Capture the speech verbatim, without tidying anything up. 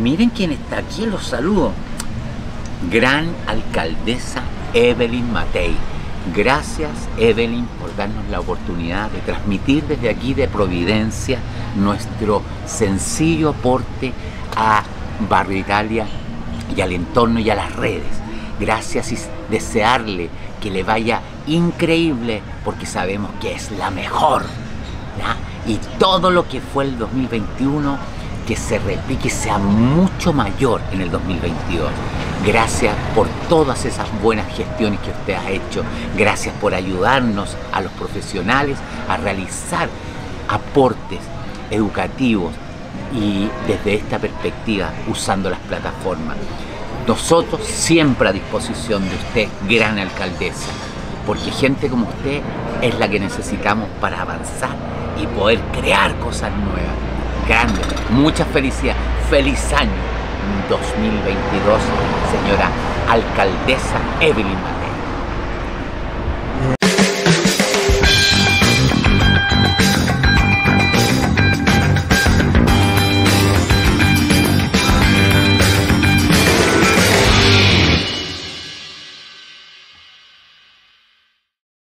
Miren quién está aquí, los saludo. Gran alcaldesa Evelyn Matei. Gracias, Evelyn, por darnos la oportunidad de transmitir desde aquí de Providencia nuestro sencillo aporte a Barrio Italia y al entorno y a las redes. Gracias y desearle que le vaya increíble, porque sabemos que es la mejor, ¿ya? Y todo lo que fue el dos mil veintiuno, que se replique, sea mucho mayor en el dos mil veintidós. Gracias por todas esas buenas gestiones que usted ha hecho. Gracias por ayudarnos a los profesionales a realizar aportes educativos y desde esta perspectiva usando las plataformas. Nosotros siempre a disposición de usted, gran alcaldesa, porque gente como usted es la que necesitamos para avanzar y poder crear cosas nuevas. Grande, muchas felicidades, feliz año dos mil veintidós, señora alcaldesa Evelyn Matei.